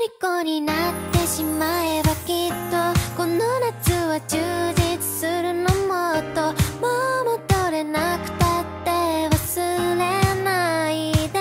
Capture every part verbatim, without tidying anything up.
虜になってしまえばきっとこの夏は充実するの。もっともう戻れなくたって忘れないで。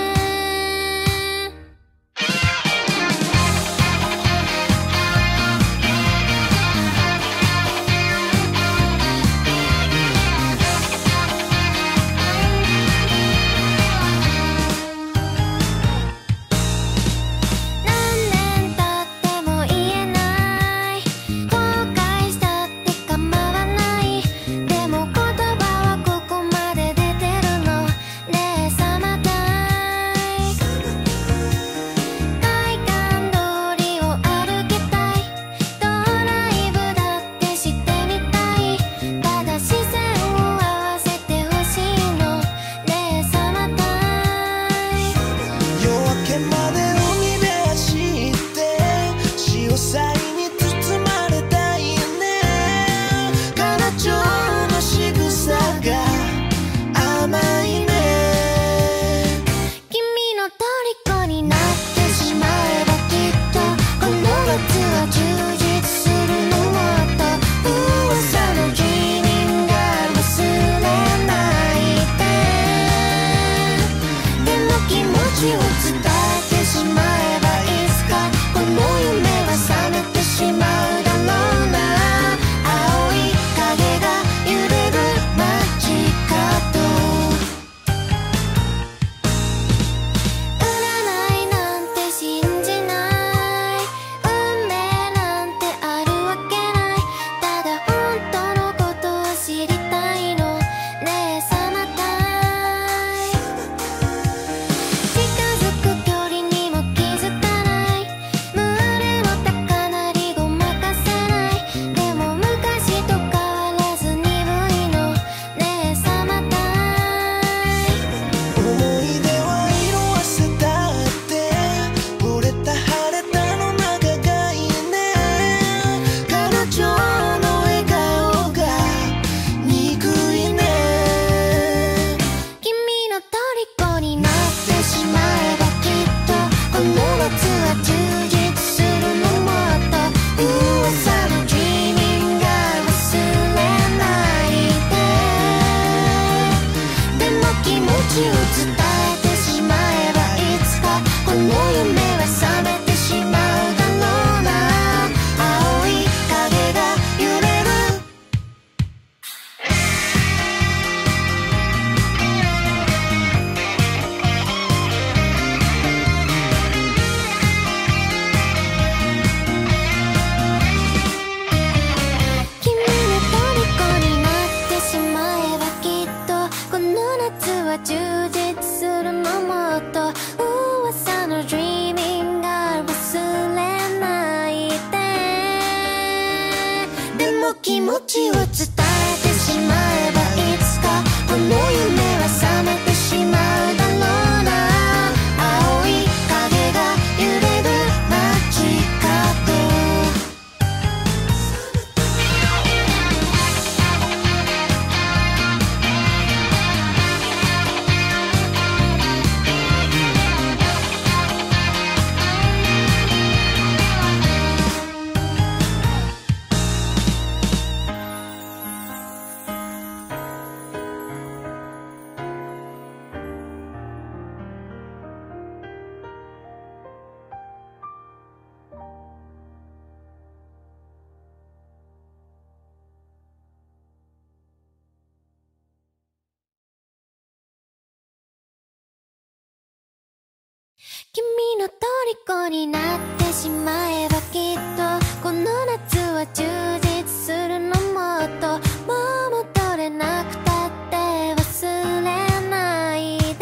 君の虜になってしまえばきっとこの夏は充実するの。もっともう戻れなくたって忘れないで。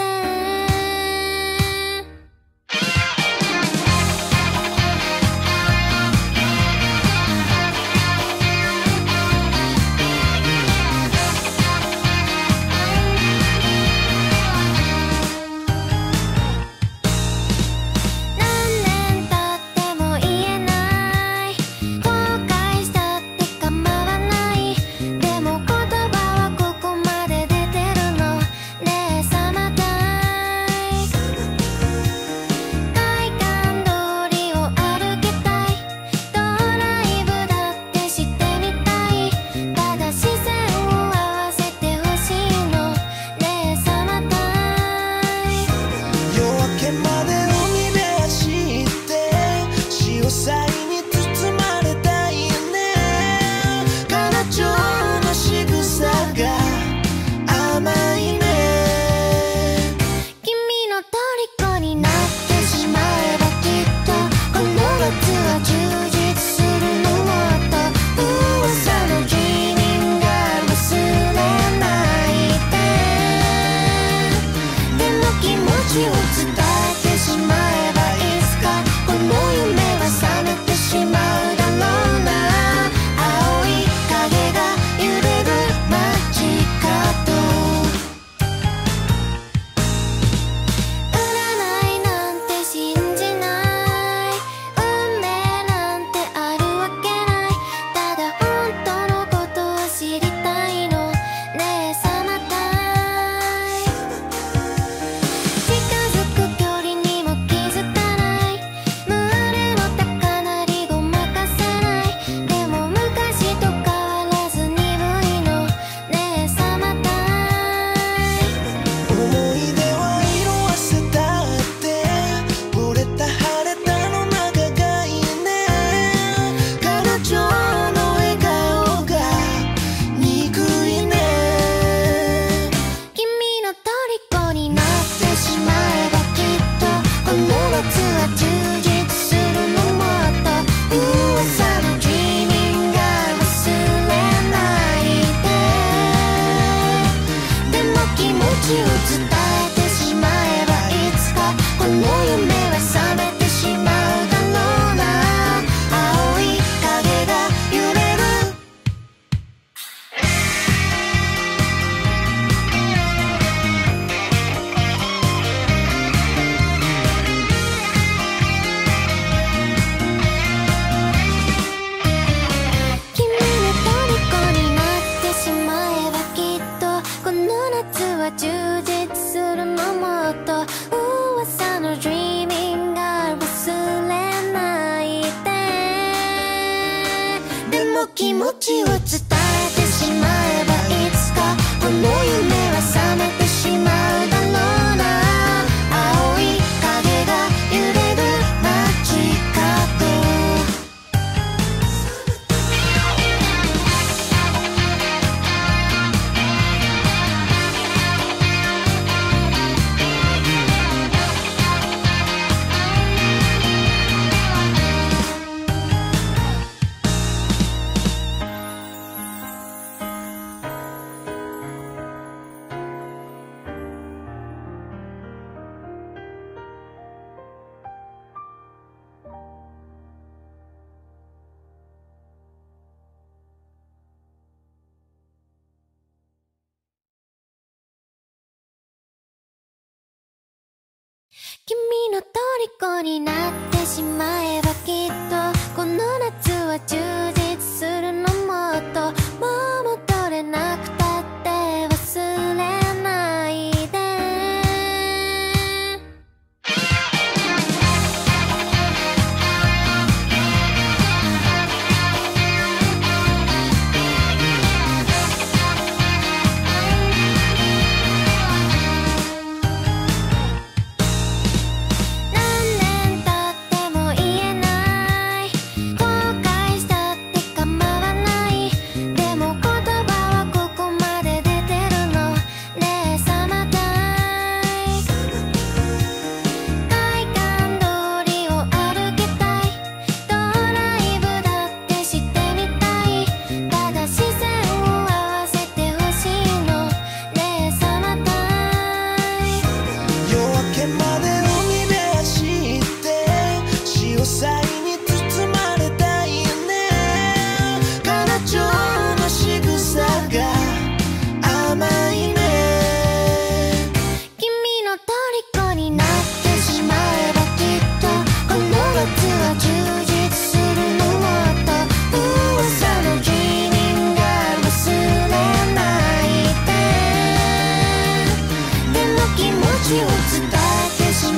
何年経っても言えない後悔したってちを伝えてしまえばいつかこの夢は覚めてしまうだろうな。青い影が揺れる街角、占いなんて信じない、運命なんてあるわけない。ただ本当のことを知りたいのねえさまたい。近づく距離にも気づかない、胸の高鳴りごまかせない。でも昔と変わらず鈍いのねえさまたい。 思い出は色あせたって折れた晴れたの中がいいね。彼女の笑顔が憎いね。 君の虜になってしまえばきっとこの夏は充実するの。もっと噂の Dreaming が忘れないで。でも気持ちを伝えてしまえばいつかこの夢は覚めてしまうだろうな。青い影が揺れる。君の虜になってしまえばきっとこの夏は充実するの。もっと噂の Dreaming が忘れないで。でも気持ちを伝えてしまえばいつかこの夢は覚めてしまうだろうな。青い影が揺れる街角、君の虜になってしまえばきっとこの夏は充実するの。もっともう戻れなくたって忘れないで。何年経っても言えない後悔したって構わない。でも言葉はここまで出てるのねえさまたい。海岸通りを歩きたい、ドライブだってしてみたい。ただ視線を合わせてほしいのねえさまたい。 夜明けまで海で走って潮騒に包まれたいね。彼女の仕草が甘いね。 君の虜になってしまえばきっとこの夏は充実するの。もっと噂の Dreaming が忘れないで。でも気持ちを伝えてしま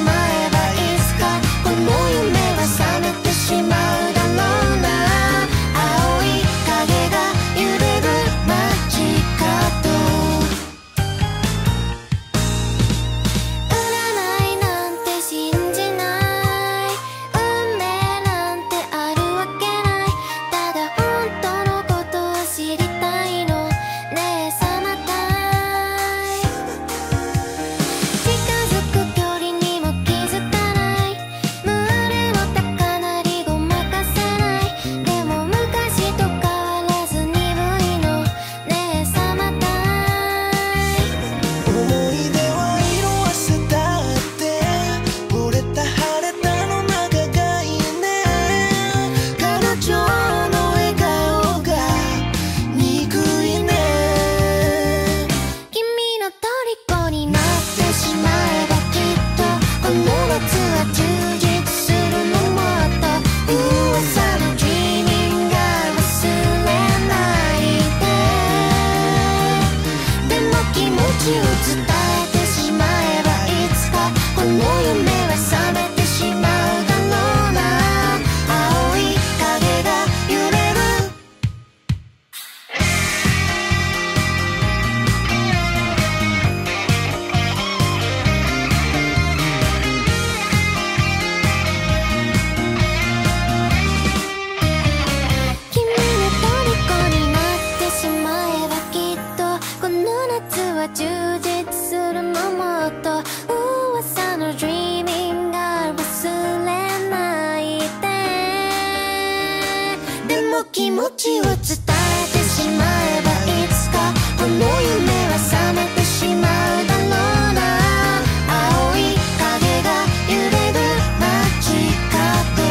持ちを伝えてしまえばいつかこの夢は覚めてしまうだろうな。青い影が揺れる街角、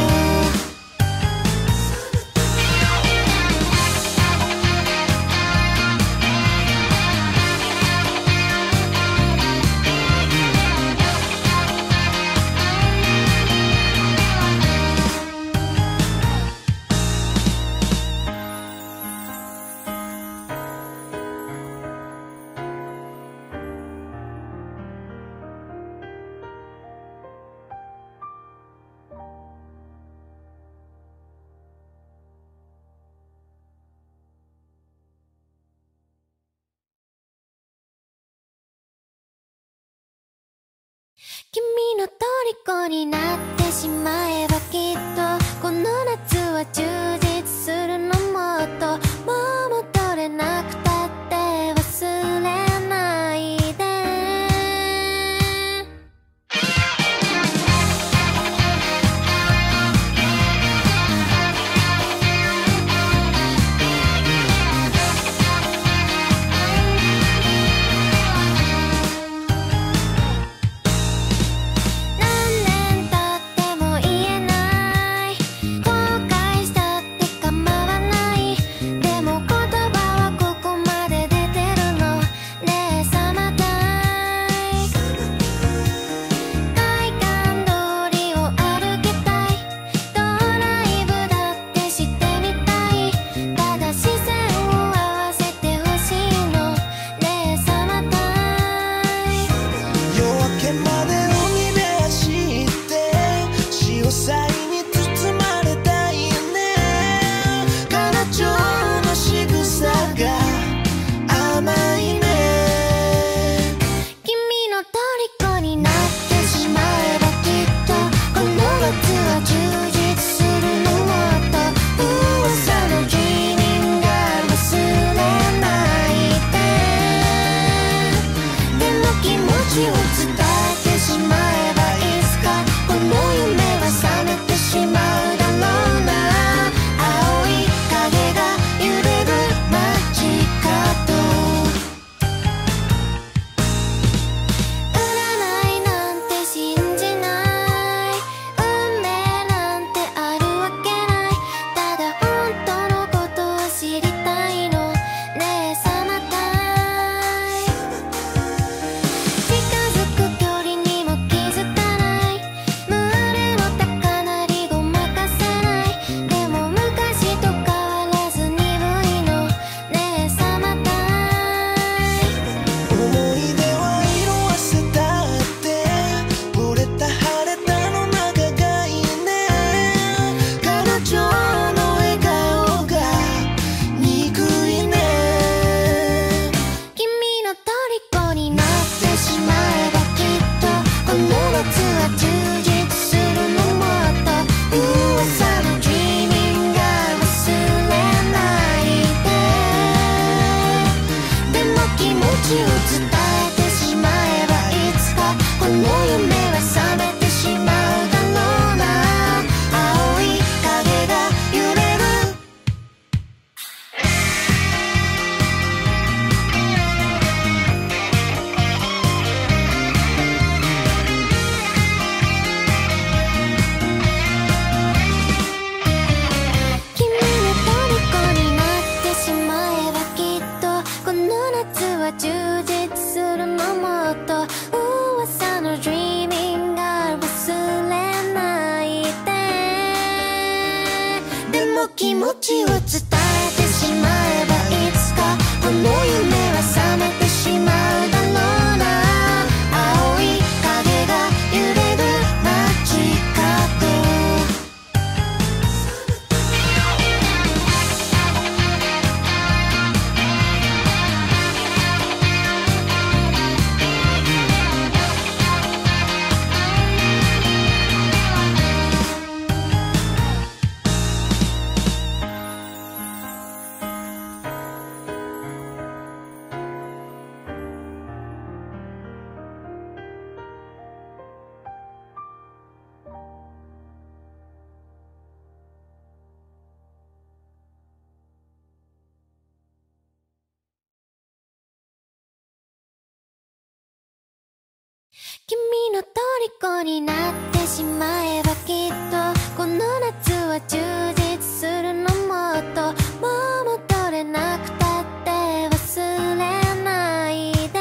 君の虜になってしまえばきっとこの夏は充実するの。もっともう戻れなくたって忘れないで。気持ちを伝えてしまえばいつかこの夢は覚めてしまうだろうな。青い影が揺れる街角、 君の虜になってしまえばきっとこの夏は充実するのもっともう戻れなくたって忘れないで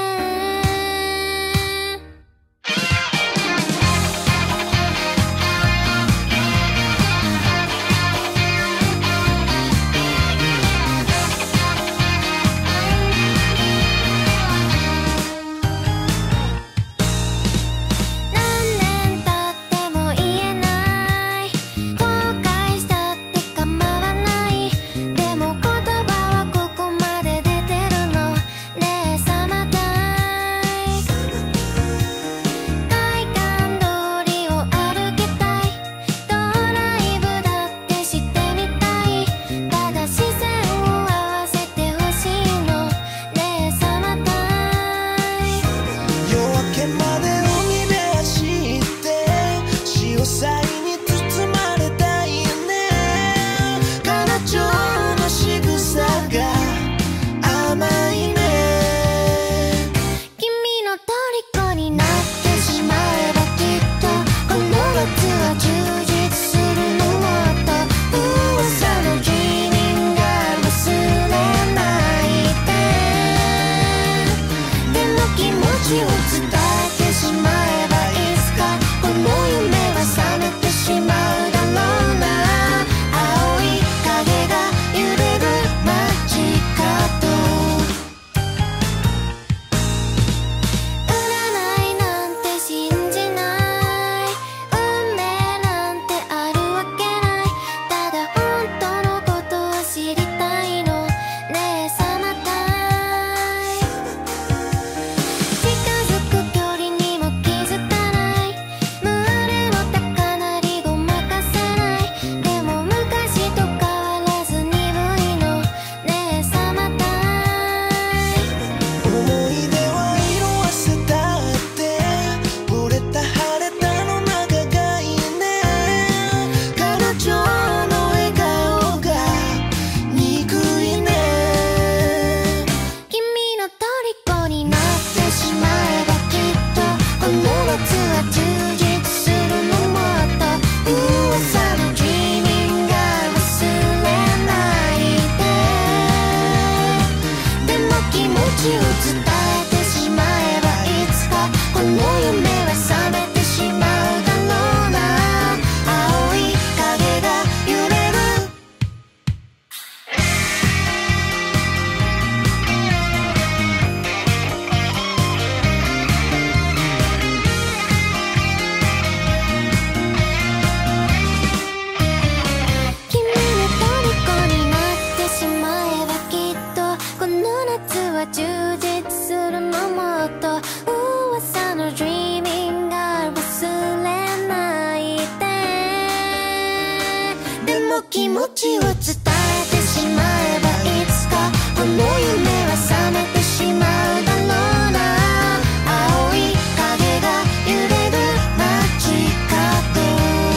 気持ちを伝えてしまえばいつかこの夢は覚めてしまうだろうな青い影が揺れる街角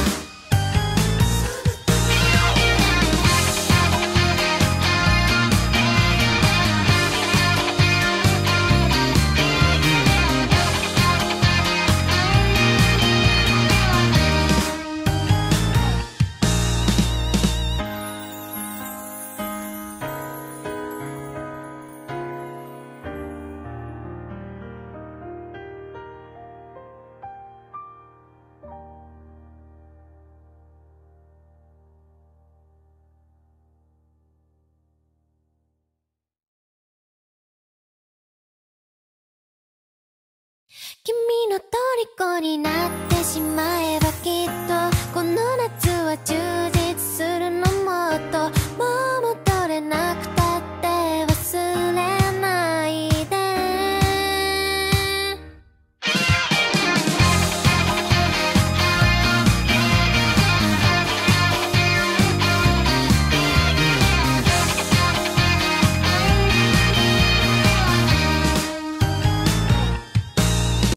君の虜になってしまえばきっとこの夏は充実